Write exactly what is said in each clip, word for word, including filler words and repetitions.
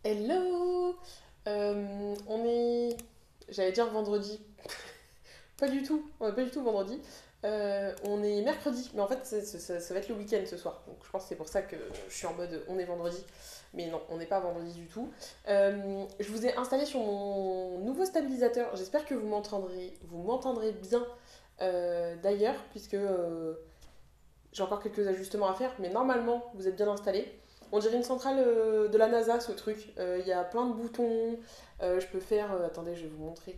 Hello. Euh, on est... J'allais dire vendredi. Pas du tout. On est pas du tout vendredi. Euh, on est mercredi. Mais en fait, c'est- c'est- ça, ça va être le week-end ce soir. Donc je pense que c'est pour ça que je suis en mode on est vendredi. Mais non, on n'est pas vendredi du tout. Euh, je vous ai installé sur mon nouveau stabilisateur. J'espère que vous m'entendrez, vous m'entendrez bien euh, d'ailleurs, puisque euh, j'ai encore quelques ajustements à faire, mais normalement, vous êtes bien installé. On dirait une centrale euh, de la NASA, ce truc. Euh, Il y a plein de boutons. Euh, je peux faire... euh, attendez, je vais vous montrer.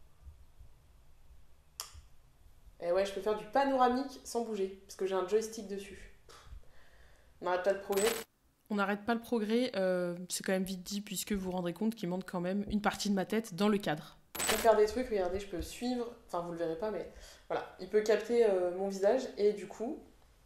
Et ouais, je peux faire du panoramique sans bouger, parce que j'ai un joystick dessus. On n'arrête pas de progrès. On n'arrête pas le progrès, euh, c'est quand même vite dit, puisque vous vous rendrez compte qu'il manque quand même une partie de ma tête dans le cadre. Je peux faire des trucs, regardez, je peux suivre, enfin vous le verrez pas, mais voilà, il peut capter euh, mon visage, et du coup,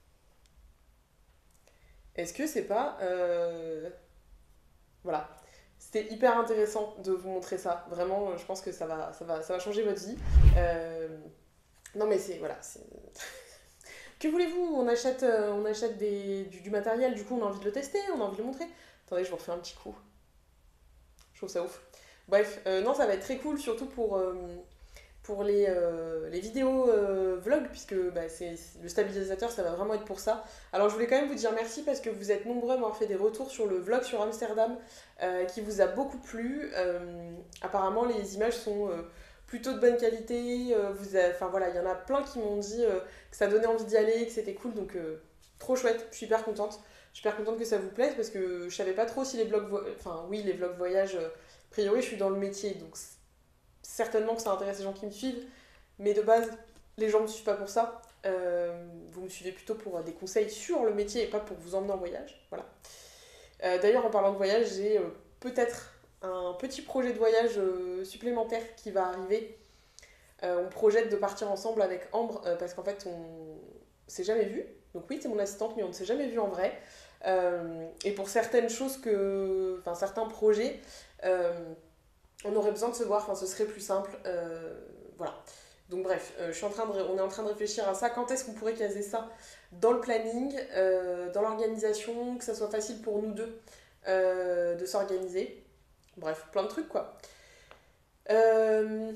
est-ce que c'est pas... euh, Voilà. C'était hyper intéressant de vous montrer ça. Vraiment, je pense que ça va, ça va, ça va changer votre vie. Euh, non, mais c'est. Voilà. c'est- Que voulez-vous? On achète, euh, on achète des, du, du matériel, du coup, on a envie de le tester, on a envie de le montrer. Attendez, je vous refais un petit coup. Je trouve ça ouf. Bref, euh, non, ça va être très cool, surtout pour, euh, pour les, euh, les vidéos euh, vlog, puisque bah, c'est, c'est- le stabilisateur, ça va vraiment être pour ça. Alors je voulais quand même vous dire merci parce que vous êtes nombreux à m'avoir fait des retours sur le vlog sur Amsterdam euh, qui vous a beaucoup plu. Euh, apparemment, les images sont euh, plutôt de bonne qualité. Euh, vous avez- enfin voilà, il y en a plein qui m'ont dit euh, que ça donnait envie d'y aller, que c'était cool, donc euh, trop chouette. Je suis hyper contente. Je suis hyper contente que ça vous plaise parce que je savais pas trop si les vlogs, vo- enfin oui, les vlogs voyage. euh, a priori, je suis dans le métier, donc certainement que ça intéresse les gens qui me suivent, mais de base, les gens ne me suivent pas pour ça. Euh, vous me suivez plutôt pour des conseils sur le métier et pas pour vous emmener en voyage. Voilà. Euh, D'ailleurs, en parlant de voyage, j'ai euh, peut-être un petit projet de voyage euh, supplémentaire qui va arriver. Euh, on projette de partir ensemble avec Ambre euh, parce qu'en fait, on s'est jamais vu. Donc oui, c'est mon assistante, mais on ne s'est jamais vu en vrai. Euh, et pour certaines choses que, enfin certains projets, euh, on aurait besoin de se voir, enfin ce serait plus simple. Euh, voilà. Donc bref, euh, je suis en train de, on est en train de réfléchir à ça. Quand est-ce qu'on pourrait caser ça dans le planning, euh, dans l'organisation, que ça soit facile pour nous deux euh, de s'organiser. Bref, plein de trucs quoi. Euh,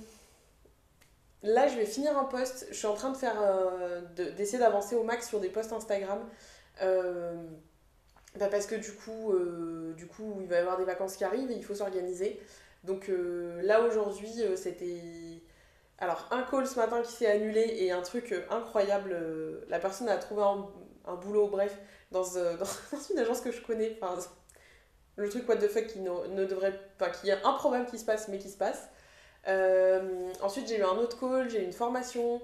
Là, je vais finir un post. Je suis en train de faire, euh, de- d'essayer d'avancer au max sur des posts Instagram. Euh, bah, parce que du coup, euh, du coup, il va y avoir des vacances qui arrivent et il faut s'organiser. Donc euh, là aujourd'hui, euh, c'était alors, un call ce matin qui s'est annulé et un truc euh, incroyable. euh, la personne a trouvé un, un boulot, bref, dans, euh, dans une agence que je connais. Enfin, le truc what the fuck qui ne, ne devrait pas, qui est improbable qu'il se passe, mais qui se passe. Euh, ensuite, j'ai eu un autre call, j'ai eu une formation.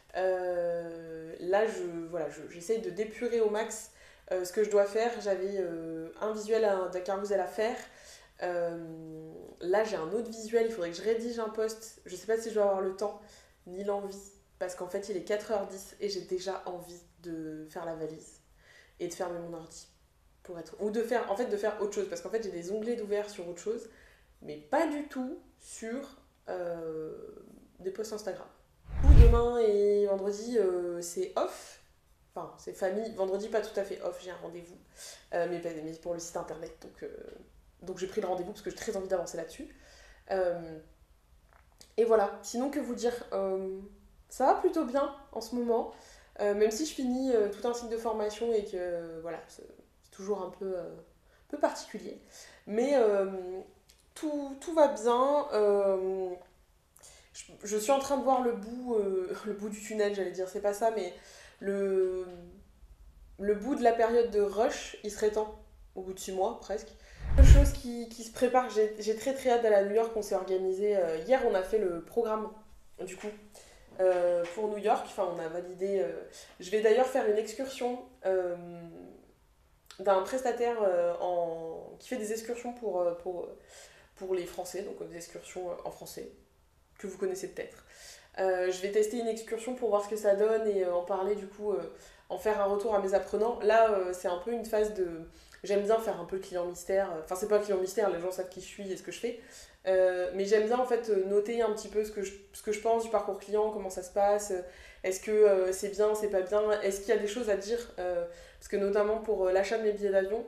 Euh, là, je, voilà, je- j'essaye de d'épurer au max euh, ce que je dois faire. J'avais euh, un visuel à- d'un carousel à faire. Euh, Là, j'ai un autre visuel, il faudrait que je rédige un post. Je sais pas si je dois avoir le temps ni l'envie, parce qu'en fait, il est quatre heures dix et j'ai déjà envie de faire la valise et de fermer mon ordi. Pour être... Ou de faire, en fait, de faire autre chose, parce qu'en fait, j'ai des onglets d'ouvert sur autre chose, mais pas du tout sur euh, des posts Instagram. Du coup, demain et vendredi, euh, c'est off. Enfin, c'est famille. Vendredi, pas tout à fait off, j'ai un rendez-vous. Euh, mais, mais pour le site internet, donc, euh, donc j'ai pris le rendez-vous parce que j'ai très envie d'avancer là-dessus. Euh, et voilà. Sinon, que vous dire euh, Ça va plutôt bien en ce moment. Euh, même si je finis euh, tout un cycle de formation et que euh, voilà, c'est c'est toujours un peu, euh, un peu particulier. Mais euh, tout, tout va bien. Euh, je, je suis en train de voir le bout, euh, le bout du tunnel, j'allais dire. C'est pas ça, mais le, le bout de la période de rush, il serait temps. Au bout de six mois, presque. Deux choses qui, qui se préparent. J'ai j'ai très très hâte d'aller à New York. On s'est organisé. euh, hier, on a fait le programme, du coup, euh, pour New York. Enfin, on a validé. euh, Je vais d'ailleurs faire une excursion euh, d'un prestataire euh, en... qui fait des excursions pour, euh, pour, pour les Français, donc euh, des excursions euh, en français, que vous connaissez peut-être. Euh, je vais tester une excursion pour voir ce que ça donne et euh, en parler du coup, euh, en faire un retour à mes apprenants. Là, euh, c'est un peu une phase de... J'aime bien faire un peu le client mystère. Enfin, c'est pas le client mystère, les gens savent qui je suis et ce que je fais. Euh, mais j'aime bien en fait euh, noter un petit peu ce que, je, ce que je pense du parcours client, comment ça se passe. euh, Est-ce que euh, c'est bien, c'est pas bien? Est-ce qu'il y a des choses à dire? Euh, Parce que notamment pour euh, l'achat de mes billets d'avion,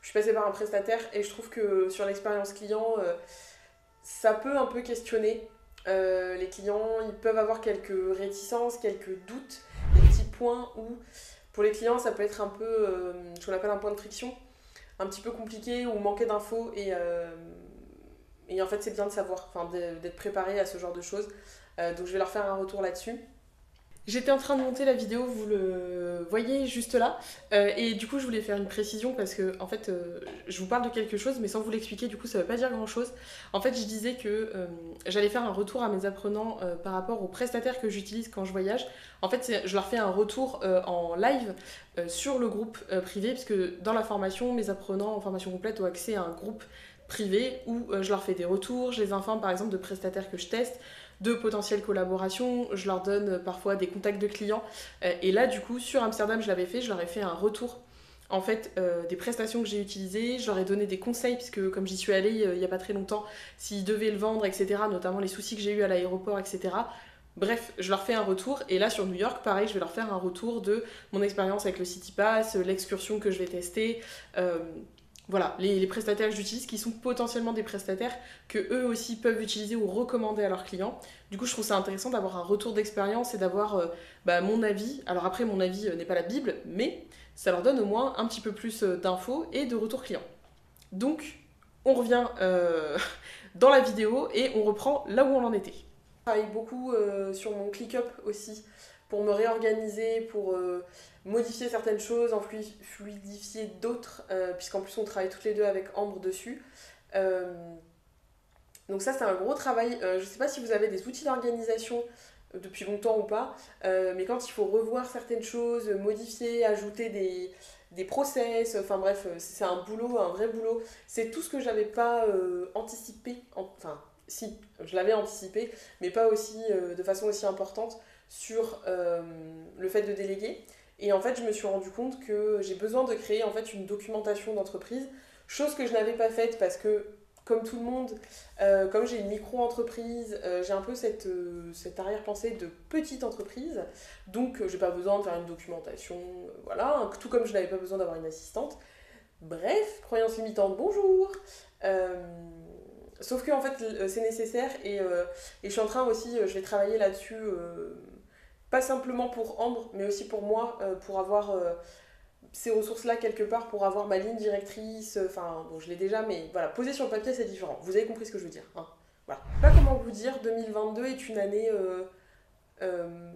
je suis passée par un prestataire et je trouve que sur l'expérience client, euh, ça peut un peu questionner. Euh, les clients, ils peuvent avoir quelques réticences, quelques doutes, des petits points où, pour les clients, ça peut être un peu, euh, ce qu'on appelle un point de friction, un petit peu compliqué ou manquer d'infos. Et, euh, et en fait, c'est bien de savoir, enfin, d'être préparé à ce genre de choses. Euh, donc, je vais leur faire un retour là-dessus. J'étais en train de monter la vidéo, vous le voyez juste là, euh, et du coup je voulais faire une précision parce que en fait euh, je vous parle de quelque chose mais sans vous l'expliquer, du coup ça veut pas dire grand chose. En fait je disais que euh, j'allais faire un retour à mes apprenants euh, par rapport aux prestataires que j'utilise quand je voyage. En fait je leur fais un retour euh, en live euh, sur le groupe euh, privé, parce que dans la formation, mes apprenants en formation complète ont accès à un groupe privé où euh, je leur fais des retours, je les informe par exemple de prestataires que je teste, de potentielles collaborations, je leur donne parfois des contacts de clients. Euh, et là, du coup, sur Amsterdam, je l'avais fait, je leur ai fait un retour en fait euh, des prestations que j'ai utilisées, je leur ai donné des conseils, puisque comme j'y suis allée euh, il n'y a pas très longtemps, s'ils devaient le vendre, et cetera, notamment les soucis que j'ai eu à l'aéroport, et cetera. Bref, je leur fais un retour, et là sur New York, pareil, je vais leur faire un retour de mon expérience avec le City Pass, l'excursion que je vais tester, euh, voilà, les, les prestataires que j'utilise, qui sont potentiellement des prestataires que eux aussi peuvent utiliser ou recommander à leurs clients. Du coup, je trouve ça intéressant d'avoir un retour d'expérience et d'avoir euh, bah, mon avis. Alors après, mon avis euh, n'est pas la Bible, mais ça leur donne au moins un petit peu plus euh, d'infos et de retours clients. Donc, on revient euh, dans la vidéo et on reprend là où on en était. Je travaille beaucoup euh, sur mon ClickUp aussi, pour me réorganiser, pour euh, modifier certaines choses, en fluidifier d'autres, euh, puisqu'en plus on travaille toutes les deux avec Ambre dessus. Euh, donc ça c'est un gros travail. Euh, je ne sais pas si vous avez des outils d'organisation depuis longtemps ou pas, euh, mais quand il faut revoir certaines choses, modifier, ajouter des, des process, enfin bref, c'est un boulot, un vrai boulot. C'est tout ce que j'avais pas euh, anticipé, enfin si, je l'avais anticipé, mais pas aussi euh, de façon aussi importante sur euh, le fait de déléguer. Et en fait, je me suis rendu compte que j'ai besoin de créer en fait une documentation d'entreprise, chose que je n'avais pas faite parce que, comme tout le monde, euh, comme j'ai une micro-entreprise, euh, j'ai un peu cette, euh, cette arrière-pensée de petite entreprise, donc euh, j'ai pas besoin de faire une documentation, euh, voilà, tout comme je n'avais pas besoin d'avoir une assistante. Bref, croyance limitante, bonjour. Euh, sauf que en fait, c'est nécessaire et, euh, et je suis en train aussi, je vais travailler là-dessus. Euh, pas simplement pour Ambre, mais aussi pour moi, euh, pour avoir euh, ces ressources-là quelque part, pour avoir ma ligne directrice, enfin, bon, je l'ai déjà, mais voilà, poser sur le papier, c'est différent. Vous avez compris ce que je veux dire, hein. Voilà. Je sais pas comment vous dire, deux mille vingt-deux est une année... Euh, euh,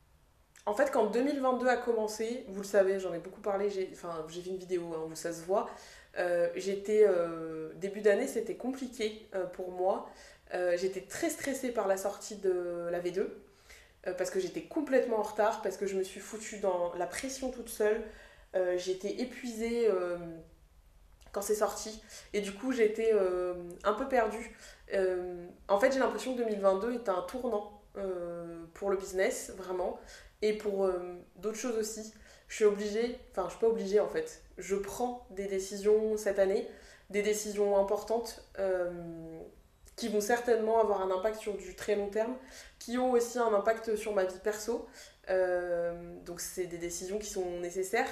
en fait, quand deux mille vingt-deux a commencé, vous le savez, j'en ai beaucoup parlé, j'ai enfin, j'ai fait une vidéo hein, où ça se voit, euh, j'étais... Euh, début d'année, c'était compliqué euh, pour moi. Euh, j'étais très stressée par la sortie de la V deux, parce que j'étais complètement en retard, parce que je me suis foutue dans la pression toute seule. Euh, j'étais épuisée euh, quand c'est sorti. Et du coup, j'étais euh, un peu perdue. Euh, en fait, j'ai l'impression que deux mille vingt-deux est un tournant euh, pour le business, vraiment. Et pour euh, d'autres choses aussi. Je suis obligée, enfin, je suis pas obligée en fait. Je prends des décisions cette année, des décisions importantes. Euh, qui vont certainement avoir un impact sur du très long terme, qui ont aussi un impact sur ma vie perso. Euh, donc c'est des décisions qui sont nécessaires,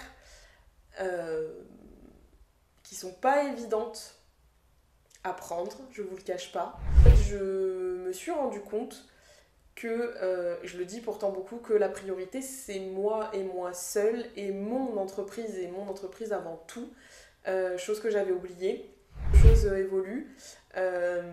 euh, qui sont pas évidentes à prendre, je vous le cache pas. En fait, je me suis rendu compte que, euh, je le dis pourtant beaucoup, que la priorité c'est moi et moi seule et mon entreprise et mon entreprise avant tout, euh, chose que j'avais oubliée. Les choses évoluent. Euh,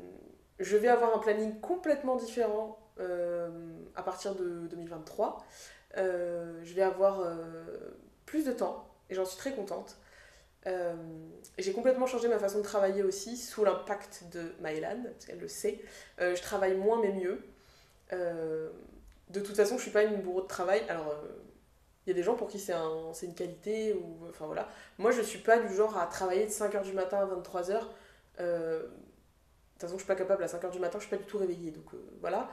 je vais avoir un planning complètement différent euh, à partir de deux mille vingt-trois. Euh, je vais avoir euh, plus de temps et j'en suis très contente. Euh, j'ai complètement changé ma façon de travailler aussi sous l'impact de Maëlan, parce qu'elle le sait. Euh, je travaille moins mais mieux. Euh, de toute façon, je suis pas une bourreau de travail. Alors, il euh, y a des gens pour qui c'est un, c'est une qualité, ou enfin voilà. Moi, je suis pas du genre à travailler de cinq heures du matin à vingt-trois heures. Euh, de toute façon, je suis pas capable à cinq heures du matin, je suis pas du tout réveillée, donc euh, voilà.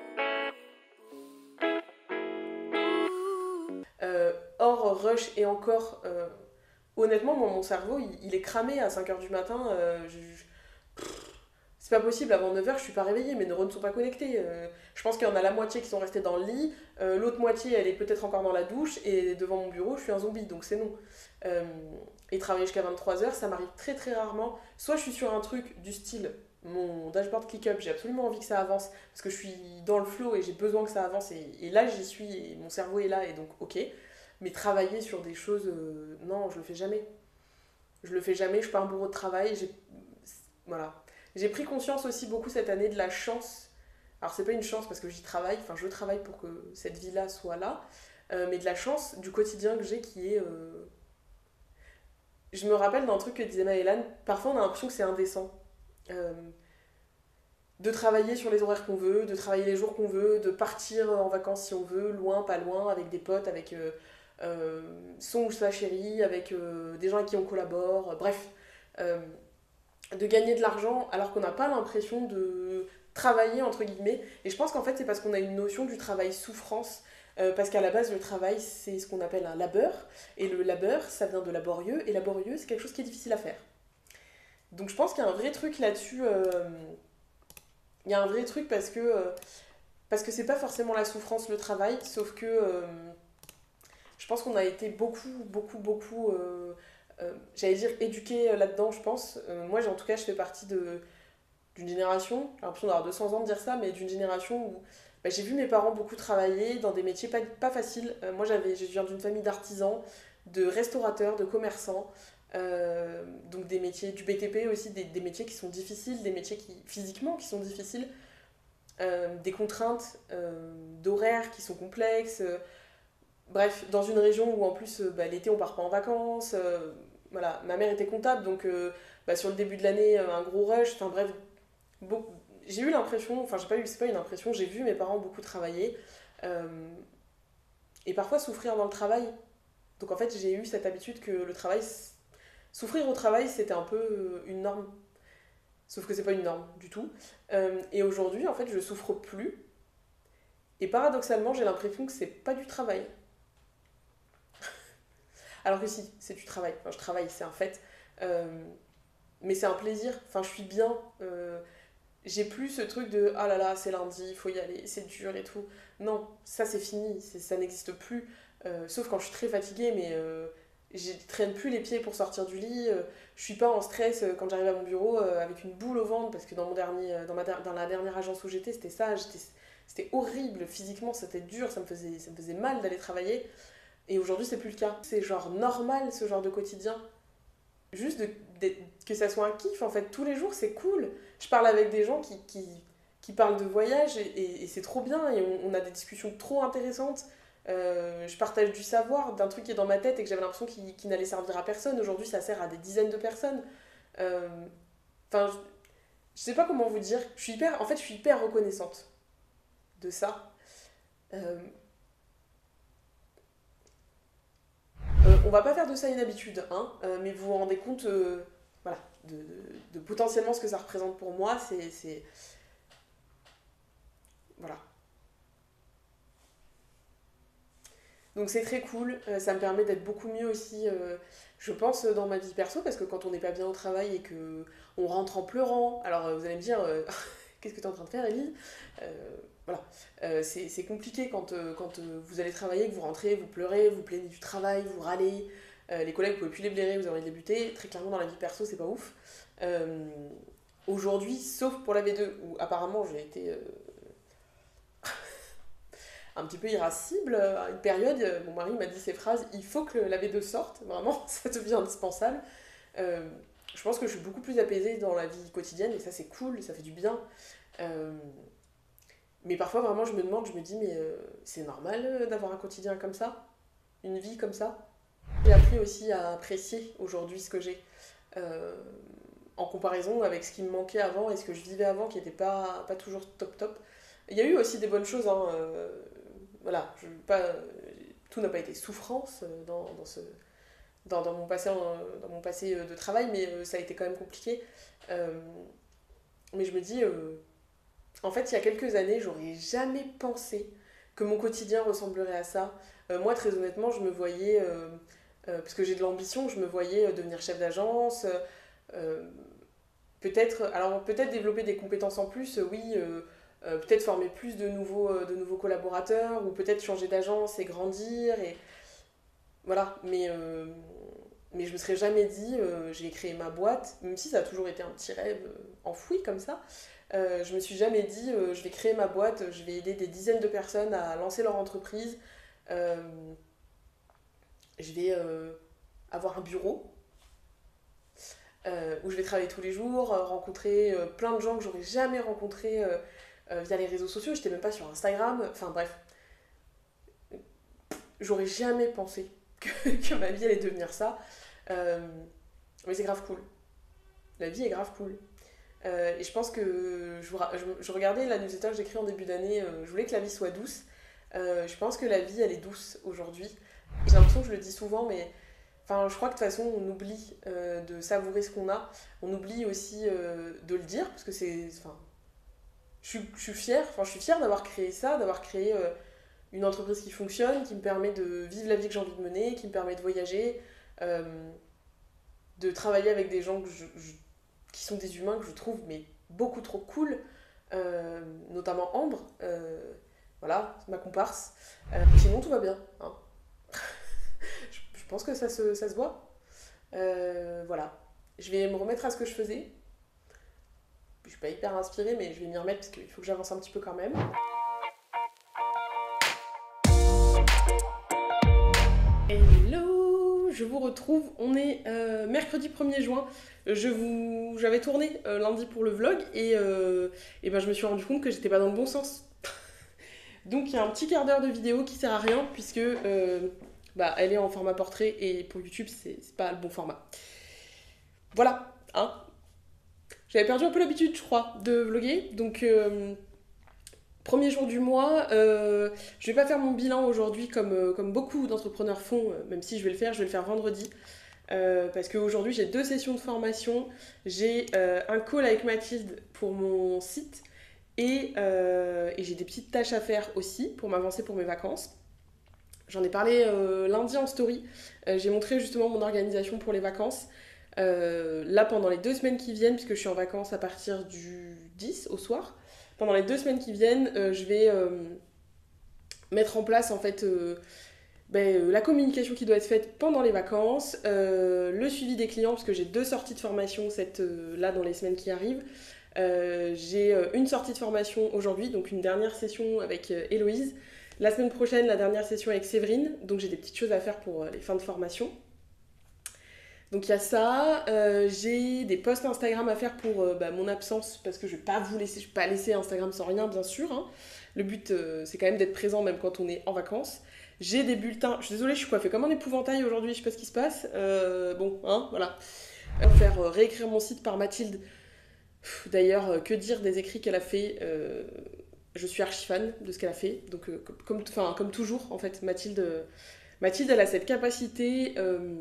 Euh, hors rush et encore, euh, honnêtement, moi, mon cerveau, il, il est cramé à cinq heures du matin. Euh, je, je, pff, c'est pas possible, avant neuf heures, je suis pas réveillée, mes neurones ne sont pas connectés. Euh, je pense qu'il y en a la moitié qui sont restés dans le lit, euh, l'autre moitié, elle est peut-être encore dans la douche, et devant mon bureau, je suis un zombie, donc c'est non. Euh, et travailler jusqu'à vingt-trois heures, ça m'arrive très très rarement. Soit je suis sur un truc du style, mon dashboard ClickUp, j'ai absolument envie que ça avance, parce que je suis dans le flow et j'ai besoin que ça avance, et, et là j'y suis, et mon cerveau est là, et donc ok. Mais travailler sur des choses, euh, non, je le fais jamais. Je le fais jamais, je suis pas un bourreau de travail, j'ai... Voilà. J'ai pris conscience aussi beaucoup cette année de la chance. Alors c'est pas une chance parce que j'y travaille, enfin je travaille pour que cette vie-là soit là, euh, mais de la chance du quotidien que j'ai qui est... euh, Je me rappelle d'un truc que disait Maëlan, parfois on a l'impression que c'est indécent. Euh, de travailler sur les horaires qu'on veut, de travailler les jours qu'on veut, de partir en vacances si on veut, loin, pas loin, avec des potes, avec euh, euh, son ou sa chérie, avec euh, des gens avec qui on collabore, bref. Euh, de gagner de l'argent alors qu'on n'a pas l'impression de travailler, entre guillemets. Et je pense qu'en fait, c'est parce qu'on a une notion du travail souffrance, euh, parce qu'à la base, le travail, c'est ce qu'on appelle un labeur. Et le labeur, ça vient de laborieux, et laborieux, c'est quelque chose qui est difficile à faire. Donc je pense qu'il y a un vrai truc là-dessus. Euh, il y a un vrai truc parce que, euh, parce que c'est pas forcément la souffrance, le travail, sauf que euh, je pense qu'on a été beaucoup, beaucoup, beaucoup... Euh, euh, j'allais dire éduqués là-dedans, je pense. Euh, moi, en tout cas, je fais partie de, d'une génération, j'ai l'impression d'avoir deux cents ans de dire ça, mais d'une génération où bah, j'ai vu mes parents beaucoup travailler dans des métiers pas, pas faciles. Euh, moi, j'avais, je viens d'une famille d'artisans, de restaurateurs, de commerçants, euh, donc des métiers du B T P aussi, des, des métiers qui sont difficiles, des métiers qui, physiquement qui sont difficiles, euh, des contraintes euh, d'horaires qui sont complexes. Euh, bref, dans une région où en plus euh, bah, l'été on part pas en vacances. Euh, voilà, ma mère était comptable, donc euh, bah, sur le début de l'année, euh, un gros rush. Enfin bref, Beau- j'ai eu l'impression, enfin j'ai pas eu, c'est pas une impression, j'ai vu mes parents beaucoup travailler euh, et parfois souffrir dans le travail. Donc en fait j'ai eu cette habitude que le travail, souffrir au travail c'était un peu euh, une norme, sauf que c'est pas une norme du tout. Euh, et aujourd'hui en fait je souffre plus et paradoxalement j'ai l'impression que c'est pas du travail. Alors que si, c'est du travail, enfin je travaille, c'est un fait. Euh, mais c'est un plaisir, enfin je suis bien. Euh, j'ai plus ce truc de ah là là, c'est lundi, il faut y aller, c'est dur et tout. Non, ça c'est fini, c'est- ça n'existe plus. Euh, sauf quand je suis très fatiguée, mais euh, je traîne plus les pieds pour sortir du lit. Euh, je suis pas en stress euh, quand j'arrive à mon bureau euh, avec une boule au ventre, parce que dans, mon dernier, euh, dans, ma, der- dans la dernière agence où j'étais, c'était ça. j'étais- C'était horrible physiquement, c'était dur, ça me faisait, ça me faisait mal d'aller travailler. Et aujourd'hui, c'est plus le cas. C'est genre normal ce genre de quotidien. Juste de, de- que ça soit un kiff en fait tous les jours, c'est cool. Je parle avec des gens qui, qui, qui parlent de voyage, et, et- et c'est trop bien, et on, on a des discussions trop intéressantes. Euh, je partage du savoir d'un truc qui est dans ma tête et que j'avais l'impression qu'il qu'il n'allait servir à personne. Aujourd'hui ça sert à des dizaines de personnes. Euh, Enfin, je, je sais pas comment vous dire. Je suis hyper, en fait je suis hyper reconnaissante de ça. Euh, Euh, on va pas faire de ça une habitude, hein, euh, mais vous vous rendez compte euh, voilà, de, de- de potentiellement ce que ça représente pour moi. C'est, c'est- voilà. Donc c'est très cool, euh, ça me permet d'être beaucoup mieux aussi, euh, je pense, dans ma vie perso, parce que quand on n'est pas bien au travail et que on rentre en pleurant, alors euh, vous allez me dire, euh, qu'est-ce que tu es en train de faire, Ellie? Euh, Voilà. Euh, c'est c'est compliqué quand, euh, quand euh, vous allez travailler, que vous rentrez, vous pleurez, vous plaignez du travail, vous râlez. Euh, les collègues, vous pouvez plus les blairer, vous avez envie de les buter. Très clairement, dans la vie perso, c'est pas ouf. Euh, Aujourd'hui, sauf pour la V deux, où apparemment j'ai été euh, un petit peu irascible à une période, euh, mon mari m'a dit ces phrases, il faut que la V deux sorte, vraiment, ça devient indispensable. Euh, je pense que je suis beaucoup plus apaisée dans la vie quotidienne, et ça c'est cool, ça fait du bien. Euh, Mais parfois, vraiment, je me demande, je me dis, mais euh, c'est normal euh, d'avoir un quotidien comme ça, une vie comme ça. J'ai appris aussi à apprécier aujourd'hui ce que j'ai, euh, en comparaison avec ce qui me manquait avant et ce que je vivais avant, qui n'était pas, pas toujours top top. Il y a eu aussi des bonnes choses, hein, euh, voilà, je, pas, tout n'a pas été souffrance euh, dans, dans, ce, dans, dans mon passé, en- dans mon passé euh, de travail, mais euh, ça a été quand même compliqué. Euh, mais je me dis, euh, En fait, il y a quelques années, j'aurais jamais pensé que mon quotidien ressemblerait à ça. Euh, moi, très honnêtement, je me voyais, euh, euh, parce que j'ai de l'ambition, je me voyais euh, devenir chef d'agence, euh, peut-être, alors peut-être développer des compétences en plus, euh, oui, euh, euh, peut-être former plus de nouveaux, euh, de nouveaux collaborateurs, ou peut-être changer d'agence et grandir, et voilà. Mais, euh, mais je me serais jamais dit, euh, j'ai créé ma boîte, même si ça a toujours été un petit rêve euh, enfoui comme ça. Euh, je me suis jamais dit, euh, je vais créer ma boîte, je vais aider des dizaines de personnes à lancer leur entreprise, euh, je vais euh, avoir un bureau euh, où je vais travailler tous les jours, euh, rencontrer euh, plein de gens que j'aurais jamais rencontrés euh, euh, via les réseaux sociaux. J'étais même pas sur Instagram. Enfin bref, j'aurais jamais pensé que, que ma vie allait devenir ça. Euh, mais c'est grave cool. La vie est grave cool. Euh, et je pense que je, je, je regardais la newsletter que j'ai écrite en début d'année. Euh, je voulais que la vie soit douce. Euh, je pense que la vie, elle est douce aujourd'hui. J'ai l'impression que je le dis souvent, mais enfin, je crois que de toute façon, on oublie euh, de savourer ce qu'on a. On oublie aussi euh, de le dire, parce que c'est... Enfin, je, suis- je suis fière, enfin, je suis fière d'avoir créé ça, d'avoir créé euh, une entreprise qui fonctionne, qui me permet de vivre la vie que j'ai envie de mener, qui me permet de voyager, euh, de travailler avec des gens que je- je- qui sont des humains que je trouve mais beaucoup trop cool, euh, notamment Ambre, euh, voilà, ma comparse. Euh, sinon, tout va bien, hein. Je, je pense que ça se, ça se voit. Euh, voilà. Je vais me remettre à ce que je faisais. Je suis pas hyper inspirée, mais je vais m'y remettre parce qu'il faut que j'avance un petit peu quand même. Hello, je vous retrouve. On est euh, mercredi premier juin. Je vous, j'avais tourné euh, lundi pour le vlog et, euh, et ben je me suis rendu compte que j'étais pas dans le bon sens. Donc il y a un petit quart d'heure de vidéo qui sert à rien puisque euh, bah, elle est en format portrait et pour YouTube c'est c'est pas le bon format. Voilà, hein. J'avais perdu un peu l'habitude, je crois, de vlogger. Donc, euh, premier jour du mois, euh, je vais pas faire mon bilan aujourd'hui comme, euh, comme beaucoup d'entrepreneurs font, euh, même si je vais le faire, je vais le faire vendredi. Euh, parce qu'aujourd'hui, j'ai deux sessions de formation. J'ai euh, un call avec Mathilde pour mon site et, euh, et j'ai des petites tâches à faire aussi pour m'avancer pour mes vacances. J'en ai parlé euh, lundi en story. Euh, j'ai montré justement mon organisation pour les vacances. Euh, là, pendant les deux semaines qui viennent, puisque je suis en vacances à partir du dix au soir, pendant les deux semaines qui viennent, euh, je vais euh, mettre en place en fait euh, ben, euh, la communication qui doit être faite pendant les vacances, euh, le suivi des clients, parce que j'ai deux sorties de formation cette, euh, là dans les semaines qui arrivent. Euh, j'ai euh, une sortie de formation aujourd'hui, donc une dernière session avec euh, Héloïse. La semaine prochaine, la dernière session avec Séverine, donc j'ai des petites choses à faire pour euh, les fins de formation. Donc il y a ça, euh, j'ai des posts Instagram à faire pour euh, bah, mon absence, parce que je vais pas vous laisser, je vais pas laisser Instagram sans rien, bien sûr, hein. Le but, euh, c'est quand même d'être présent, même quand on est en vacances. J'ai des bulletins, je suis désolée, je suis coiffée comme un épouvantail aujourd'hui, je sais pas ce qui se passe. Euh, bon, hein, voilà. On va faire euh, réécrire mon site par Mathilde. Pff, D'ailleurs, euh, que dire des écrits qu'elle a fait, euh, je suis archi fan de ce qu'elle a fait. Donc, euh, comme, comme, comme toujours, en fait, Mathilde, euh, Mathilde, elle a cette capacité... Euh,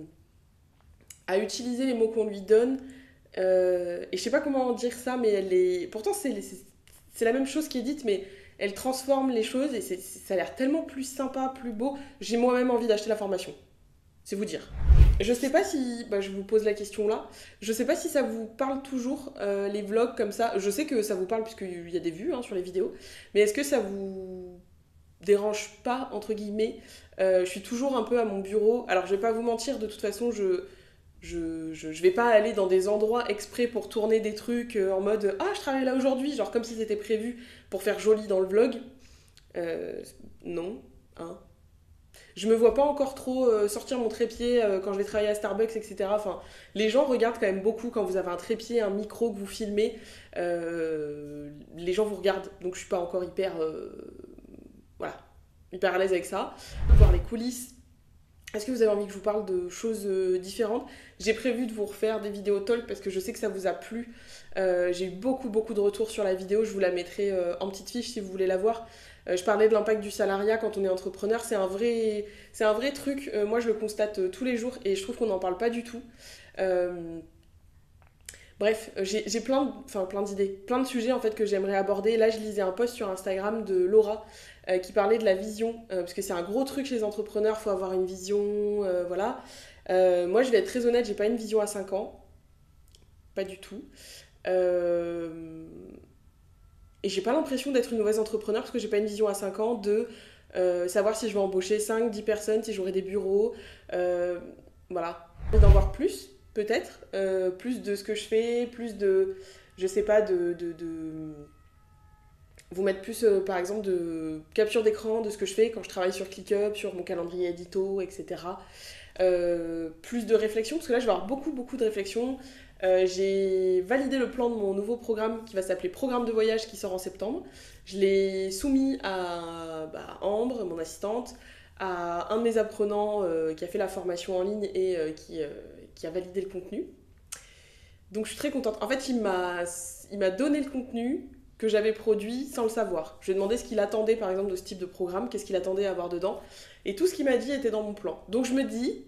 à utiliser les mots qu'on lui donne. Euh, et je sais pas comment dire ça, mais elle est. Pourtant, c'est c'est la même chose qui est dite, mais elle transforme les choses et c'est ça a l'air tellement plus sympa, plus beau. J'ai moi-même envie d'acheter la formation. C'est vous dire. Je sais pas si. Bah, je vous pose la question là. Je sais pas si ça vous parle toujours, euh, les vlogs comme ça. Je sais que ça vous parle puisqu'il y a des vues hein, sur les vidéos. Mais est-ce que ça vous dérange pas, entre guillemets? Euh, je suis toujours un peu à mon bureau. Alors, je vais pas vous mentir, de toute façon, je je, je, je vais pas aller dans des endroits exprès pour tourner des trucs euh, en mode ah je travaille là aujourd'hui, genre comme si c'était prévu pour faire joli dans le vlog. Euh, non, hein. Je me vois pas encore trop euh, sortir mon trépied euh, quand je vais travailler à Starbucks, et cetera. Enfin, les gens regardent quand même beaucoup quand vous avez un trépied, un micro que vous filmez. Euh, les gens vous regardent, donc je suis pas encore hyper, euh, voilà, hyper à l'aise avec ça. Voir les coulisses. Est-ce que vous avez envie que je vous parle de choses euh, différentes? J'ai prévu de vous refaire des vidéos talk parce que je sais que ça vous a plu. Euh, j'ai eu beaucoup beaucoup de retours sur la vidéo, je vous la mettrai euh, en petite fiche si vous voulez la voir. Euh, je parlais de l'impact du salariat quand on est entrepreneur, c'est un vrai, c'est un vrai truc. Euh, moi je le constate euh, tous les jours et je trouve qu'on n'en parle pas du tout. Euh, Bref, euh, j'ai j'ai plein, de- enfin, plein d'idées, plein de sujets en fait que j'aimerais aborder. Là, je lisais un post sur Instagram de Laura euh, qui parlait de la vision, euh, parce que c'est un gros truc chez les entrepreneurs, il faut avoir une vision, euh, voilà. Euh, moi, je vais être très honnête, j'ai pas une vision à cinq ans, pas du tout. Euh, et j'ai pas l'impression d'être une mauvaise entrepreneur parce que j'ai pas une vision à cinq ans de euh, savoir si je vais embaucher cinq dix personnes, si j'aurai des bureaux. Euh, voilà. D'en voir plus, peut-être. Euh, plus de ce que je fais, plus de. Je sais pas, de. de, de vous mettre plus, euh, par exemple, de capture d'écran de ce que je fais quand je travaille sur ClickUp, sur mon calendrier édito, et cetera. Euh, plus de réflexion, parce que là, je vais avoir beaucoup, beaucoup de réflexion. Euh, j'ai validé le plan de mon nouveau programme qui va s'appeler Programme de voyage qui sort en septembre. Je l'ai soumis à bah, Ambre, mon assistante, à un de mes apprenants euh, qui a fait la formation en ligne et euh, qui, euh, qui a validé le contenu. Donc je suis très contente. En fait, il m'a, il m'a donné le contenu que j'avais produit sans le savoir. Je lui ai demandé ce qu'il attendait, par exemple, de ce type de programme, qu'est-ce qu'il attendait à avoir dedans. Et tout ce qu'il m'a dit était dans mon plan. Donc je me dis,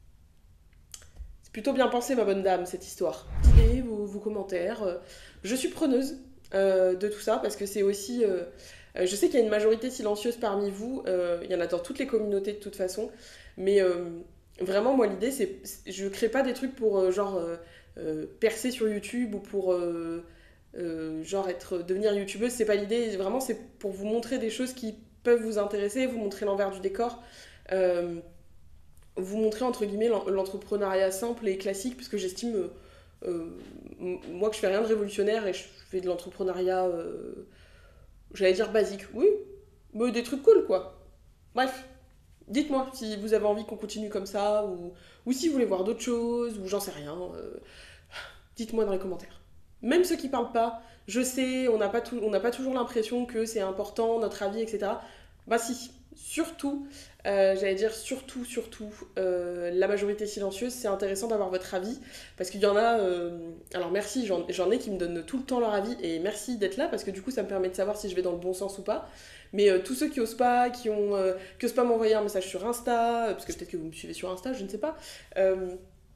c'est plutôt bien pensé, ma bonne dame, cette histoire. Idées, vos, vos commentaires. Euh, je suis preneuse euh, de tout ça parce que c'est aussi. Euh, euh, je sais qu'il y a une majorité silencieuse parmi vous. Euh, il y en a dans toutes les communautés de toute façon. Mais euh, vraiment, moi, l'idée, c'est. Je crée pas des trucs pour euh, genre euh, euh, percer sur YouTube ou pour. Euh, euh, genre être devenir youtubeuse, c'est pas l'idée. Vraiment, c'est pour vous montrer des choses qui peuvent vous intéresser, vous montrer l'envers du décor. Euh, vous montrer entre guillemets l'entrepreneuriat simple et classique, puisque j'estime euh, euh, moi que je fais rien de révolutionnaire et je fais de l'entrepreneuriat, euh, j'allais dire basique, oui, mais des trucs cool quoi. Bref, dites-moi si vous avez envie qu'on continue comme ça, ou, ou si vous voulez voir d'autres choses, ou j'en sais rien, euh, dites-moi dans les commentaires. Même ceux qui parlent pas, je sais, on n'a pas, tout, on n'a pas toujours l'impression que c'est important, notre avis, et cetera. Bah si, surtout, euh, j'allais dire surtout, surtout, euh, la majorité silencieuse, c'est intéressant d'avoir votre avis, parce qu'il y en a, euh, alors merci, j'en, j'en ai qui me donnent tout le temps leur avis, et merci d'être là, parce que du coup ça me permet de savoir si je vais dans le bon sens ou pas. Mais euh, tous ceux qui osent pas, qui ont, euh, qui osent pas m'envoyer un message sur Insta, parce que peut-être que vous me suivez sur Insta, je ne sais pas, euh,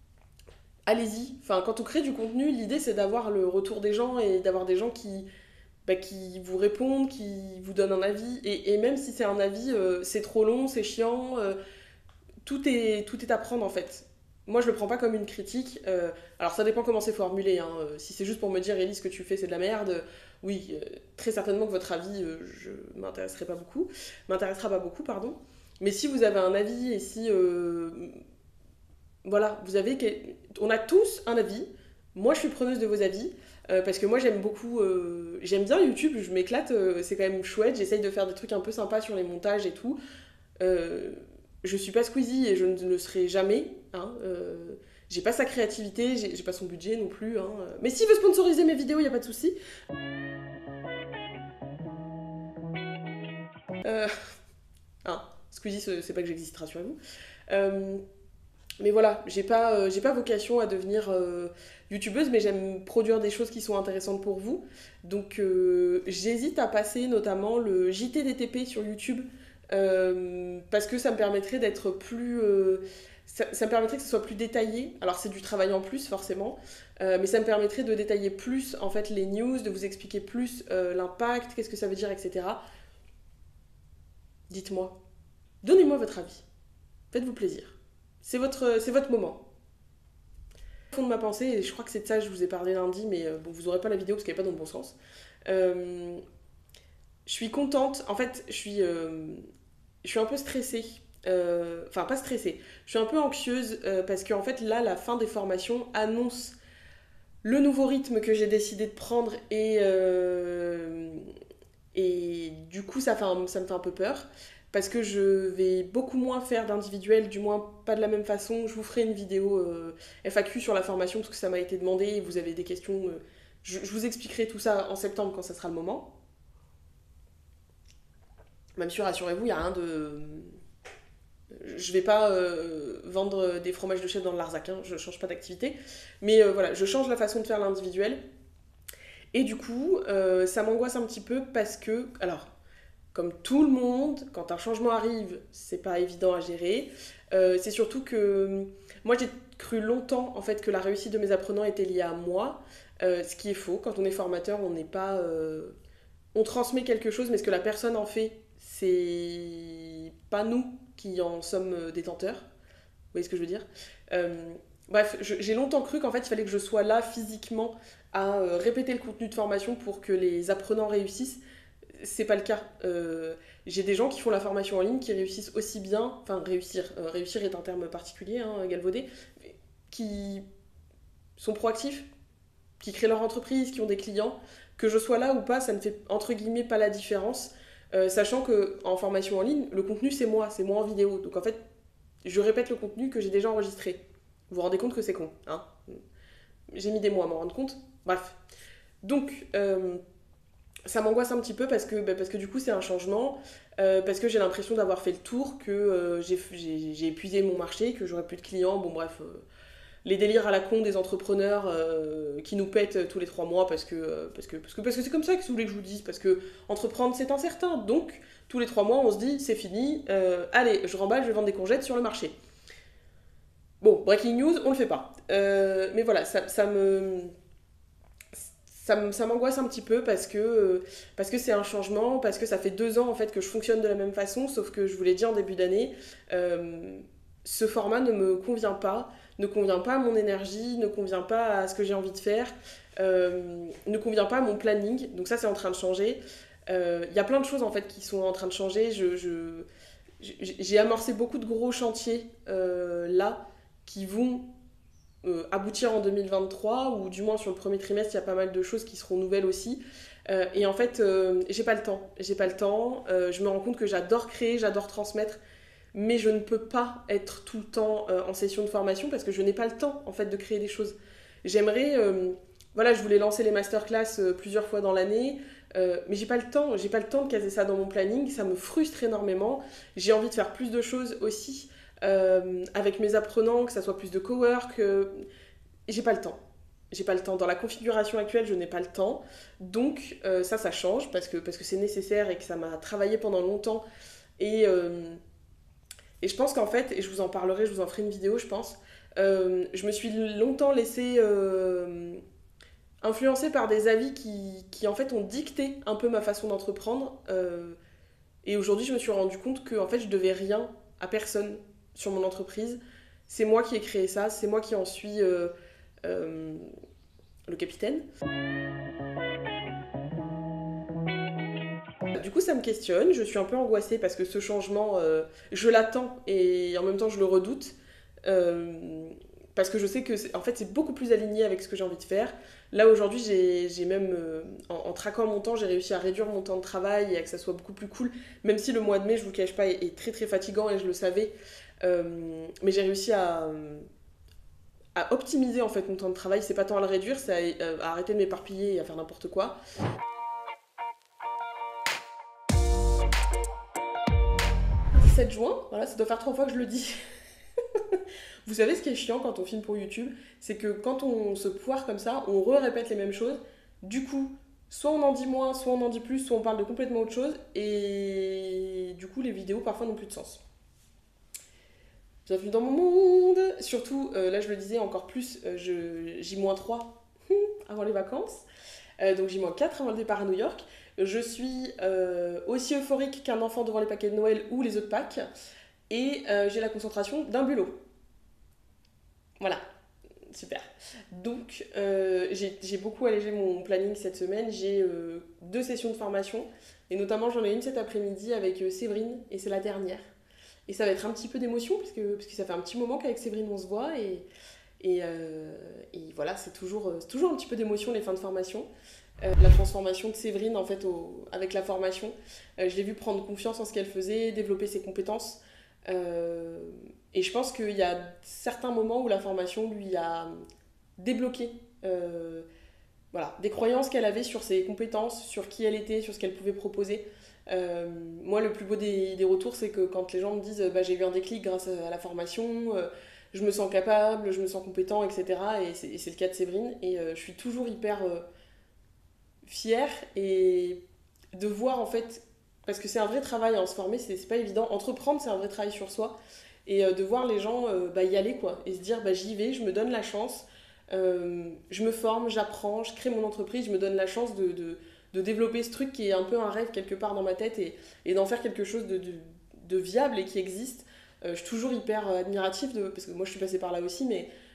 allez-y. Enfin, quand on crée du contenu, l'idée c'est d'avoir le retour des gens et d'avoir des gens qui, bah, qui vous répondent, qui vous donnent un avis. Et, et même si c'est un avis, euh, c'est trop long, c'est chiant, euh, tout, est, tout est à prendre en fait. Moi je le prends pas comme une critique. Euh, alors ça dépend comment c'est formulé. Hein. Euh, Si c'est juste pour me dire, Ellie, ce que tu fais c'est de la merde, euh, oui, euh, très certainement que votre avis, euh, je m'intéresserai pas beaucoup. M'intéressera pas beaucoup, pardon. Mais si vous avez un avis et si euh, voilà, vous avez. On a tous un avis. Moi, je suis preneuse de vos avis. Euh, parce que moi, j'aime beaucoup. Euh, j'aime bien YouTube, je m'éclate. Euh, c'est quand même chouette. J'essaye de faire des trucs un peu sympas sur les montages et tout. Euh, je suis pas Squeezie et je ne le serai jamais. Hein, euh, j'ai pas sa créativité, j'ai j'ai pas son budget non plus. Hein. Mais s'il veut sponsoriser mes vidéos, il y a pas de souci. Euh, hein, Squeezie, c'est pas que j'existe, rassurez-vous. Euh, Mais voilà, j'ai pas, euh, j'ai pas vocation à devenir euh, youtubeuse, mais j'aime produire des choses qui sont intéressantes pour vous. Donc euh, j'hésite à passer notamment le J T D T P sur YouTube, euh, parce que ça me permettrait d'être plus... euh, ça, ça me permettrait que ce soit plus détaillé. Alors c'est du travail en plus forcément, euh, mais ça me permettrait de détailler plus en fait les news, de vous expliquer plus euh, l'impact, qu'est-ce que ça veut dire, et cetera. Dites-moi, donnez-moi votre avis, faites-vous plaisir. C'est votre, c'est votre moment. Au fond de ma pensée, et je crois que c'est de ça que je vous ai parlé lundi, mais euh, bon, vous n'aurez pas la vidéo parce qu'elle n'est pas dans le bon sens. Euh, je suis contente, en fait, je suis, euh, je suis un peu stressée. Euh, Enfin, pas stressée, je suis un peu anxieuse euh, parce qu'en fait, là, la fin des formations annonce le nouveau rythme que j'ai décidé de prendre et, euh, et du coup, ça, fait un- ça me fait un peu peur parce que je vais beaucoup moins faire d'individuel, du moins pas de la même façon. Je vous ferai une vidéo euh, F A Q sur la formation parce que ça m'a été demandé et vous avez des questions. Euh, je, je vous expliquerai tout ça en septembre quand ça sera le moment. Même sûr, rassurez-vous, il n'y a rien de. Je vais pas euh, vendre des fromages de chèvre dans le Larzac, hein, je change pas d'activité. Mais euh, voilà, je change la façon de faire l'individuel. Et du coup, euh, ça m'angoisse un petit peu parce que, alors, comme tout le monde, quand un changement arrive, c'est pas évident à gérer. Euh, c'est surtout que moi j'ai cru longtemps en fait que la réussite de mes apprenants était liée à moi, euh, ce qui est faux. Quand on est formateur, on n'est pas, euh, on transmet quelque chose, mais ce que la personne en fait, c'est pas nous qui en sommes détenteurs. Vous voyez ce que je veux dire? Euh, Bref, je- j'ai longtemps cru qu'en fait, il fallait que je sois là physiquement à euh, répéter le contenu de formation pour que les apprenants réussissent. C'est pas le cas. Euh, j'ai des gens qui font la formation en ligne qui réussissent aussi bien, enfin réussir, euh, réussir est un terme particulier, hein, galvaudé, qui sont proactifs, qui créent leur entreprise, qui ont des clients. Que je sois là ou pas, ça ne fait entre guillemets pas la différence, euh, sachant que en formation en ligne, le contenu c'est moi, c'est moi en vidéo. Donc en fait, je répète le contenu que j'ai déjà enregistré. Vous vous rendez compte que c'est con, hein? J'ai mis des mois à m'en rendre compte. Bref. Donc, euh, ça m'angoisse un petit peu parce que, bah, parce que du coup, c'est un changement. Euh, parce que j'ai l'impression d'avoir fait le tour, que euh, j'ai, j'ai, j'ai épuisé mon marché, que j'aurai plus de clients. Bon, bref, euh, les délires à la con des entrepreneurs euh, qui nous pètent tous les trois mois parce que, euh, parce que, parce que, parce que c'est comme ça que vous voulez que je vous dise. Parce que entreprendre, c'est incertain. Donc, tous les trois mois, on se dit, c'est fini. Euh, allez, je remballe, je vais vendre des courgettes sur le marché. Bon, breaking news, on le fait pas. Euh, mais voilà, ça, ça me ça, m- ça m'angoisse un petit peu parce que euh, parce que c'est un changement, parce que ça fait deux ans en fait que je fonctionne de la même façon, sauf que je vous l'ai dit en début d'année, euh, ce format ne me convient pas, ne convient pas à mon énergie, ne convient pas à ce que j'ai envie de faire, euh, ne convient pas à mon planning. Donc ça c'est en train de changer. Euh, Il y a plein de choses en fait qui sont en train de changer. Je, je- j'ai amorcé beaucoup de gros chantiers euh, là qui vont euh, aboutir en deux mille vingt-trois, ou du moins sur le premier trimestre, il y a pas mal de choses qui seront nouvelles aussi. Euh, et en fait, euh, j'ai pas le temps. J'ai pas le temps. Euh, je me rends compte que j'adore créer, j'adore transmettre, mais je ne peux pas être tout le temps euh, en session de formation parce que je n'ai pas le temps en fait de créer des choses. J'aimerais, euh, voilà, je voulais lancer les masterclass euh, plusieurs fois dans l'année, euh, mais j'ai pas le temps. J'ai pas le temps de caser ça dans mon planning. Ça me frustre énormément. J'ai envie de faire plus de choses aussi euh, avec mes apprenants, que ça soit plus de cowork. Euh, j'ai pas le temps. J'ai pas le temps. Dans la configuration actuelle, je n'ai pas le temps. Donc euh, ça, ça change parce que parce que c'est nécessaire et que ça m'a travaillé pendant longtemps. Et, euh, et je pense qu'en fait, et je vous en parlerai, je vous en ferai une vidéo, je pense, euh, je me suis longtemps laissée euh, influencer par des avis qui, qui, en fait, ont dicté un peu ma façon d'entreprendre. Euh, et aujourd'hui, je me suis rendu compte que en fait, je devais rien à personne sur mon entreprise. C'est moi qui ai créé ça, c'est moi qui en suis euh, euh, le capitaine. Du coup, ça me questionne, je suis un peu angoissée parce que ce changement, euh, je l'attends et en même temps je le redoute. Euh, Parce que je sais que c'est- en fait, c'est beaucoup plus aligné avec ce que j'ai envie de faire. Là, aujourd'hui, j'ai j'ai même, euh, en, en traquant mon temps, j'ai réussi à réduire mon temps de travail et à que ça soit beaucoup plus cool. Même si le mois de mai, je vous le cache pas, est, est très très fatigant et je le savais. Euh, mais j'ai réussi à, à optimiser en fait mon temps de travail. C'est pas tant à le réduire, c'est à, à arrêter de m'éparpiller et à faire n'importe quoi. dix-sept juin, voilà, ça doit faire trois fois que je le dis. Vous savez ce qui est chiant quand on filme pour YouTube, c'est que quand on se poire comme ça, on re-répète les mêmes choses. Du coup, soit on en dit moins, soit on en dit plus, soit on parle de complètement autre chose. Et du coup, les vidéos parfois n'ont plus de sens. Bienvenue dans mon monde. Surtout, euh, là je le disais encore plus, euh, je, J trois avant les vacances. Euh, donc J quatre avant le départ à New York. Je suis euh, aussi euphorique qu'un enfant devant les paquets de Noël ou les œufs de Pâques. Et euh, j'ai la concentration d'un bulot. Voilà, super. Donc, euh, j'ai j'ai beaucoup allégé mon planning cette semaine. J'ai euh, deux sessions de formation. Et notamment, j'en ai une cet après-midi avec euh, Séverine. Et c'est la dernière. Et ça va être un petit peu d'émotion, parce que, parce que ça fait un petit moment qu'avec Séverine, on se voit. Et, et, euh, et voilà, c'est toujours, euh, c'est toujours un petit peu d'émotion, les fins de formation. Euh, la transformation de Séverine, en fait, au- avec la formation. Euh, je l'ai vu prendre confiance en ce qu'elle faisait, développer ses compétences. Euh, et je pense qu'il y a certains moments où la formation lui a débloqué euh, voilà, des croyances qu'elle avait sur ses compétences, sur qui elle était, sur ce qu'elle pouvait proposer. Euh, Moi, le plus beau des, des retours, c'est que quand les gens me disent bah, j'ai eu un déclic grâce à la formation, euh, je me sens capable, je me sens compétent, et cetera. Et c'est, et c'est le cas de Séverine. Et euh, je suis toujours hyper euh, fière et de voir en fait, parce que c'est un vrai travail, hein, se former, c'est, c'est pas évident. Entreprendre, c'est un vrai travail sur soi. Et euh, de voir les gens euh, bah, y aller, quoi. Et se dire bah, j'y vais, je me donne la chance. Euh, je me forme, j'apprends, je crée mon entreprise, je me donne la chance de, de, de développer ce truc qui est un peu un rêve quelque part dans ma tête et, et d'en faire quelque chose de, de, de viable et qui existe. Euh, je suis toujours hyper admirative, de, parce que moi je suis passée par là aussi, mais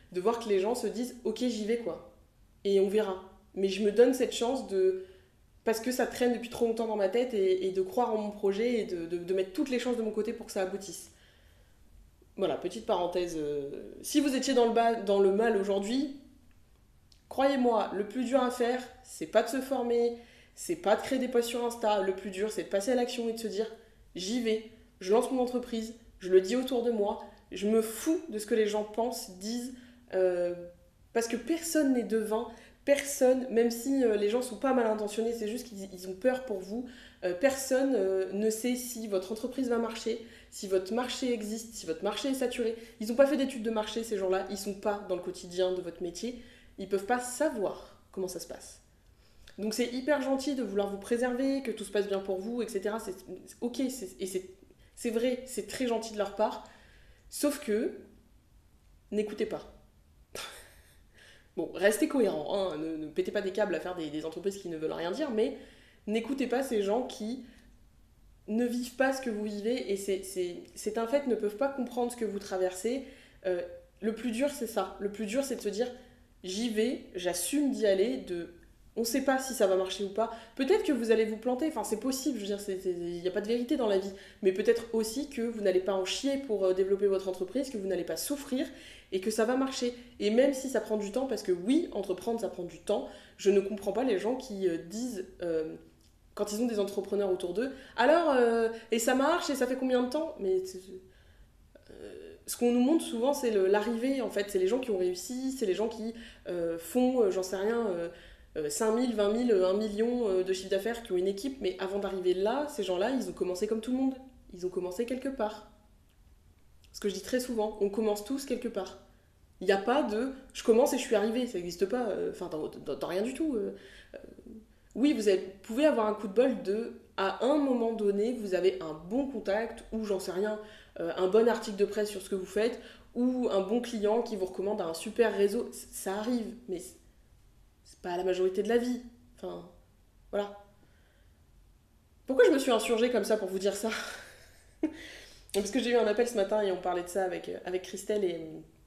de voir que les gens se disent « Ok, j'y vais, quoi. Et on verra. » Mais je me donne cette chance de... Parce que ça traîne depuis trop longtemps dans ma tête et, et de croire en mon projet et de, de, de mettre toutes les chances de mon côté pour que ça aboutisse. Voilà, petite parenthèse. Euh, si vous étiez dans le, bas, dans le mal aujourd'hui, croyez-moi, le plus dur à faire, c'est pas de se former, c'est pas de créer des posts sur Insta. Le plus dur, c'est de passer à l'action et de se dire j'y vais, je lance mon entreprise, je le dis autour de moi, je me fous de ce que les gens pensent, disent, euh, parce que personne n'est devin, personne, même si euh, les gens sont pas mal intentionnés, c'est juste qu'ils ils ont peur pour vous, euh, personne euh, ne sait si votre entreprise va marcher, si votre marché existe, si votre marché est saturé. Ils n'ont pas fait d'études de marché, ces gens-là, ils sont pas dans le quotidien de votre métier, ils peuvent pas savoir comment ça se passe. Donc c'est hyper gentil de vouloir vous préserver, que tout se passe bien pour vous, et cetera. C'est ok, c'est, et c'est, c'est vrai, c'est très gentil de leur part. Sauf que, n'écoutez pas. Bon, restez cohérent, hein, ne, ne pétez pas des câbles à faire des, des entreprises qui ne veulent rien dire, mais n'écoutez pas ces gens qui ne vivent pas ce que vous vivez, et c'est, c'est, c'est un fait, ne peuvent pas comprendre ce que vous traversez. Euh, le plus dur, c'est ça. Le plus dur, c'est de se dire, j'y vais, j'assume d'y aller, de... On ne sait pas si ça va marcher ou pas. Peut-être que vous allez vous planter, enfin c'est possible, je veux dire, il n'y a pas de vérité dans la vie. Mais peut-être aussi que vous n'allez pas en chier pour euh, développer votre entreprise, que vous n'allez pas souffrir et que ça va marcher. Et même si ça prend du temps, parce que oui, entreprendre ça prend du temps, je ne comprends pas les gens qui euh, disent, euh, quand ils ont des entrepreneurs autour d'eux, alors, euh, et ça marche, et ça fait combien de temps? Mais euh, ce qu'on nous montre souvent, c'est le, l'arrivée, en fait. C'est les gens qui ont réussi, c'est les gens qui euh, font, euh, j'en sais rien... Euh, cinq mille, vingt mille, un million de chiffre d'affaires, qui ont une équipe, mais avant d'arriver là, ces gens-là, ils ont commencé comme tout le monde. Ils ont commencé quelque part. Ce que je dis très souvent, on commence tous quelque part. Il n'y a pas de « je commence et je suis arrivé », ça n'existe pas, enfin dans, dans, dans rien du tout. Oui, vous avez, pouvez avoir un coup de bol de « à un moment donné, vous avez un bon contact » ou j'en sais rien, un bon article de presse sur ce que vous faites ou un bon client qui vous recommande à un super réseau. Ça arrive, mais... c'est pas la majorité de la vie. Enfin, voilà. Pourquoi je me suis insurgée comme ça pour vous dire ça? Parce que j'ai eu un appel ce matin et on parlait de ça avec, avec Christelle et...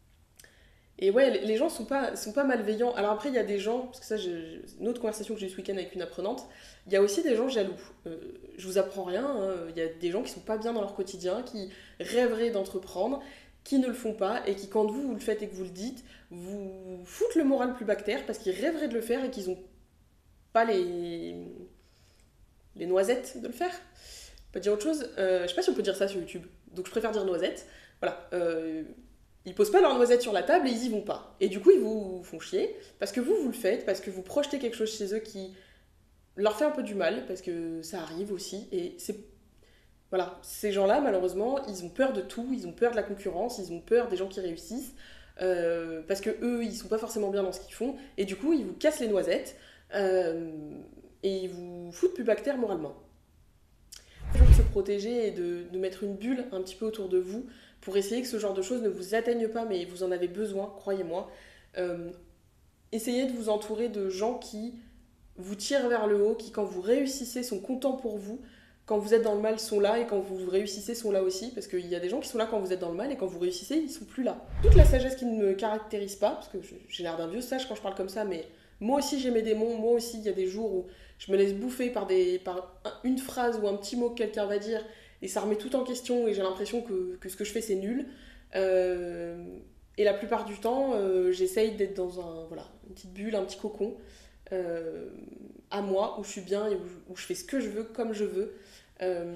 Et ouais, les gens sont pas, sont pas malveillants. Alors après, il y a des gens, parce que ça, j'ai une autre conversation que j'ai eu ce week-end avec une apprenante, il y a aussi des gens jaloux. Euh, je vous apprends rien, hein. Il y a des gens qui sont pas bien dans leur quotidien, qui rêveraient d'entreprendre, qui ne le font pas, et qui, quand vous, vous le faites et que vous le dites, vous foutent le moral plus bactère, parce qu'ils rêveraient de le faire et qu'ils n'ont pas les... les noisettes de le faire. On peut dire autre chose. Euh, je sais pas si on peut dire ça sur YouTube, donc je préfère dire noisettes. Voilà. Euh, ils posent pas leurs noisettes sur la table et ils y vont pas. Et du coup, ils vous font chier, parce que vous, vous le faites, parce que vous projetez quelque chose chez eux qui leur fait un peu du mal, parce que ça arrive aussi, et c'est... Voilà, ces gens-là, malheureusement, ils ont peur de tout, ils ont peur de la concurrence, ils ont peur des gens qui réussissent, euh, parce que eux, ils sont pas forcément bien dans ce qu'ils font, et du coup, ils vous cassent les noisettes, euh, et ils vous foutent plus bactère moralement. Toujours de se protéger et de, de mettre une bulle un petit peu autour de vous, pour essayer que ce genre de choses ne vous atteignent pas, mais vous en avez besoin, croyez-moi. Euh, essayez de vous entourer de gens qui vous tirent vers le haut, qui, quand vous réussissez, sont contents pour vous, quand vous êtes dans le mal, sont là, et quand vous réussissez, sont là aussi, parce qu'il y a des gens qui sont là quand vous êtes dans le mal, et quand vous réussissez, ils sont plus là. Toute la sagesse qui ne me caractérise pas, parce que j'ai l'air d'un vieux sage quand je parle comme ça, mais moi aussi j'ai mes démons, moi aussi il y a des jours où je me laisse bouffer par, des, par une phrase ou un petit mot que quelqu'un va dire, et ça remet tout en question, et j'ai l'impression que, que ce que je fais c'est nul. Euh, et la plupart du temps, euh, j'essaye d'être dans un, voilà, une petite bulle, un petit cocon, euh, à moi, où je suis bien, et où, où je fais ce que je veux, comme je veux. Euh,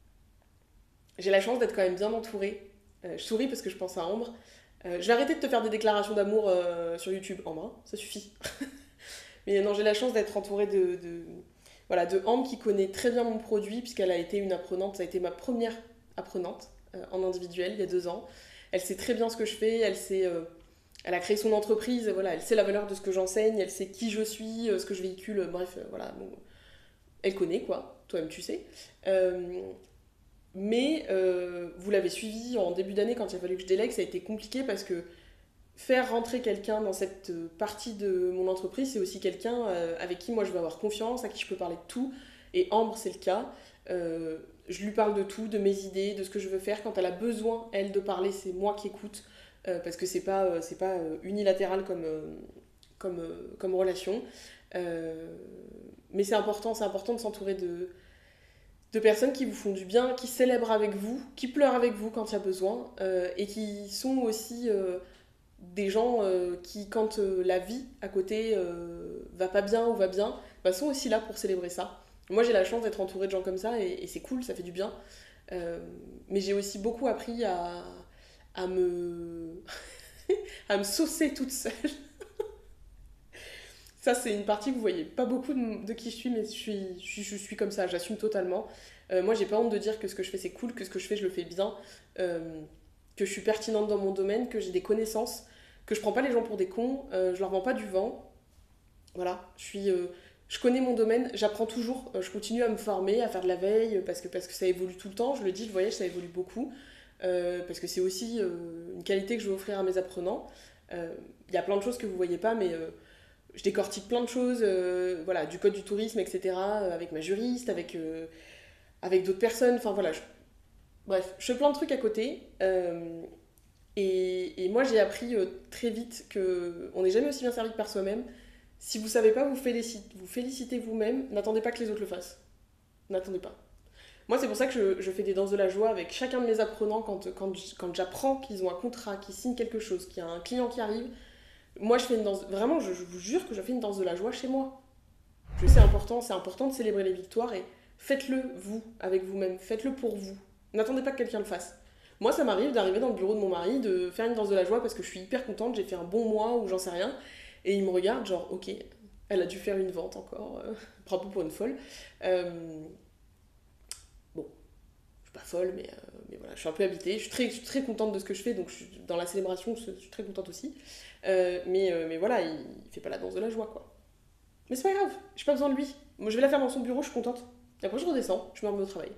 j'ai la chance d'être quand même bien entourée. Euh, je souris parce que je pense à Ambre. Euh, je vais arrêter de te faire des déclarations d'amour euh, sur YouTube, Ambre, hein, ça suffit. Mais non, j'ai la chance d'être entourée de, de, voilà, de Ambre qui connaît très bien mon produit, puisqu'elle a été une apprenante, ça a été ma première apprenante euh, en individuel il y a deux ans. Elle sait très bien ce que je fais, elle sait... Euh, elle a créé son entreprise, voilà, elle sait la valeur de ce que j'enseigne, elle sait qui je suis, euh, ce que je véhicule, euh, bref, euh, voilà. Bon, elle connaît, quoi, toi-même tu sais. Euh, mais euh, vous l'avez suivi en début d'année quand il a fallu que je délègue, ça a été compliqué parce que faire rentrer quelqu'un dans cette partie de mon entreprise, c'est aussi quelqu'un euh, avec qui moi je vais avoir confiance, à qui je peux parler de tout. Et Ambre, c'est le cas. Euh, je lui parle de tout, de mes idées, de ce que je veux faire. Quand elle a besoin, elle, de parler, c'est moi qui écoute. euh, parce que c'est pas, euh, c'est pas euh, unilatéral comme, euh, comme, euh, comme relation. Euh, mais c'est important, c'est important de s'entourer de, de personnes qui vous font du bien, qui célèbrent avec vous, qui pleurent avec vous quand il y a besoin, euh, et qui sont aussi euh, des gens euh, qui, quand euh, la vie à côté euh, va pas bien ou va bien, bah, sont aussi là pour célébrer ça. Moi, j'ai la chance d'être entourée de gens comme ça, et, et c'est cool, ça fait du bien. Euh, mais j'ai aussi beaucoup appris à, à me... à me saucer toute seule. Ça, c'est une partie que vous voyez pas beaucoup de, de qui je suis, mais je suis, je suis, je suis comme ça, j'assume totalement. Euh, moi, j'ai pas honte de dire que ce que je fais, c'est cool, que ce que je fais, je le fais bien, euh, que je suis pertinente dans mon domaine, que j'ai des connaissances, que je prends pas les gens pour des cons, euh, je leur vends pas du vent. Voilà, je suis... euh, je connais mon domaine, j'apprends toujours, euh, je continue à me former, à faire de la veille, parce que, parce que ça évolue tout le temps. Je le dis, le voyage, ça évolue beaucoup, euh, parce que c'est aussi euh, une qualité que je veux offrir à mes apprenants. Euh, Il y a plein de choses que vous voyez pas, mais euh, je décortique plein de choses, euh, voilà, du code du tourisme, et cetera, euh, avec ma juriste, avec, euh, avec d'autres personnes, enfin voilà. je- Bref, je fais plein de trucs à côté. euh, et, et moi, j'ai appris euh, très vite que on n'est jamais aussi bien servi que par soi-même. Si vous savez pas vous féliciter, vous féliciter vous-même, n'attendez pas que les autres le fassent. N'attendez pas. Moi, c'est pour ça que je, je fais des danses de la joie avec chacun de mes apprenants quand, quand, quand j'apprends qu'ils ont un contrat, qu'ils signent quelque chose, qu'il y a un client qui arrive. Moi, je fais une danse. Vraiment, je, je vous jure que je fais une danse de la joie chez moi. Je- C'est important, c'est important de célébrer les victoires et faites-le vous, avec vous-même. Faites-le pour vous. N'attendez pas que quelqu'un le fasse. Moi, ça m'arrive d'arriver dans le bureau de mon mari, de faire une danse de la joie parce que je suis hyper contente, j'ai fait un bon mois ou j'en sais rien. Et il me regarde, genre, ok, elle a dû faire une vente encore. euh, Bravo pour une folle. Euh, bon, je suis pas folle, mais, euh, mais voilà, je suis un peu habitée. Je suis très, je suis très contente de ce que je fais, donc je suis, dans la célébration, je suis très contente aussi. Euh, mais, euh, mais voilà, il, il fait pas la danse de la joie, quoi. Mais c'est pas grave, j'ai pas besoin de lui. Moi, je vais la faire dans son bureau, je suis contente. Et après, je redescends, je me remets au travail.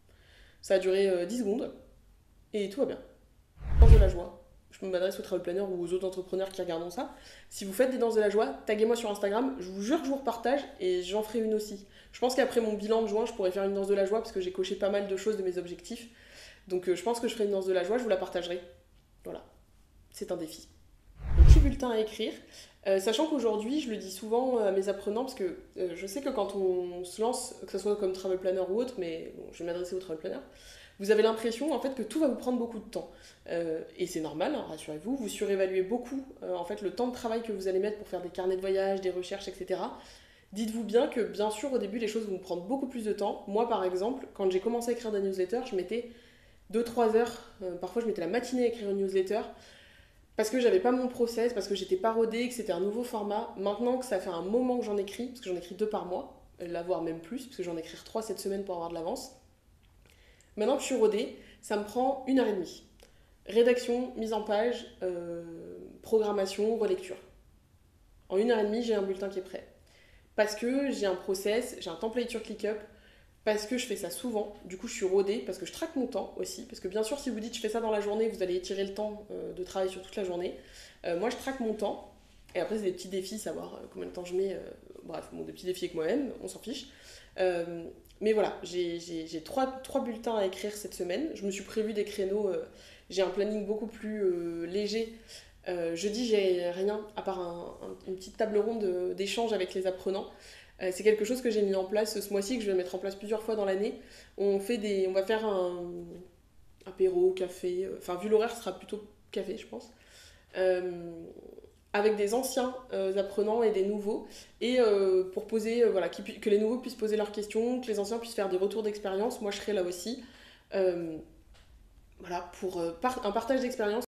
Ça a duré euh, dix secondes, et tout va bien. Danse de la joie. Je m'adresse aux travel planners ou aux autres entrepreneurs qui regardent ça. Si vous faites des danses de la joie, taguez-moi sur Instagram, je vous jure que je vous repartage et j'en ferai une aussi. Je pense qu'après mon bilan de juin, je pourrais faire une danse de la joie parce que j'ai coché pas mal de choses de mes objectifs. Donc euh, je pense que je ferai une danse de la joie, je vous la partagerai. Voilà, c'est un défi. Un petit bulletin à écrire. Euh, sachant qu'aujourd'hui, je le dis souvent à mes apprenants, parce que euh, je sais que quand on se lance, que ce soit comme travel planner ou autre, mais bon, je vais m'adresser aux travel planners, vous avez l'impression en fait que tout va vous prendre beaucoup de temps. Euh, et c'est normal, hein, rassurez-vous, vous surévaluez beaucoup euh, en fait le temps de travail que vous allez mettre pour faire des carnets de voyage, des recherches, et cetera. Dites-vous bien que bien sûr au début les choses vont vous prendre beaucoup plus de temps. Moi par exemple, quand j'ai commencé à écrire des newsletters, je mettais deux trois heures, euh, parfois je mettais la matinée à écrire une newsletter, parce que j'avais pas mon process, parce que j'étais pas rodée, que c'était un nouveau format. Maintenant que ça fait un moment que j'en écris, parce que j'en écris deux par mois, là voire même plus, parce que j'en écrire trois cette semaine pour avoir de l'avance. Maintenant que je suis rodée, ça me prend une heure et demie. Rédaction, mise en page, euh, programmation, relecture. En une heure et demie, j'ai un bulletin qui est prêt. Parce que j'ai un process, j'ai un template sur ClickUp, parce que je fais ça souvent. Du coup, je suis rodée, parce que je traque mon temps aussi. Parce que bien sûr, si vous dites je fais ça dans la journée, vous allez étirer le temps euh, de travail sur toute la journée. Euh, moi, je traque mon temps. Et après, c'est des petits défis, savoir euh, combien de temps je mets. euh, bref, bon, des petits défis avec moi-même, on s'en fiche. Euh, mais voilà, j'ai j'ai- j'ai trois, trois bulletins à écrire cette semaine. Je me suis prévu des créneaux. euh, j'ai un planning beaucoup plus euh, léger. Euh, jeudi, j'ai rien, à part un- un- une petite table ronde de- d'échange avec les apprenants. Euh, c'est quelque chose que j'ai mis en place ce mois-ci, que je vais mettre en place plusieurs fois dans l'année. On fait des, on va faire un apéro, café. euh, Enfin, vu l'horaire, ce sera plutôt café, je pense. Euh, avec des anciens euh, apprenants et des nouveaux, et euh, pour poser, euh, voilà, qui pu- que les nouveaux puissent poser leurs questions, que les anciens puissent faire des retours d'expérience. Moi, je serai là aussi. Euh, voilà, pour euh, par- un partage d'expérience.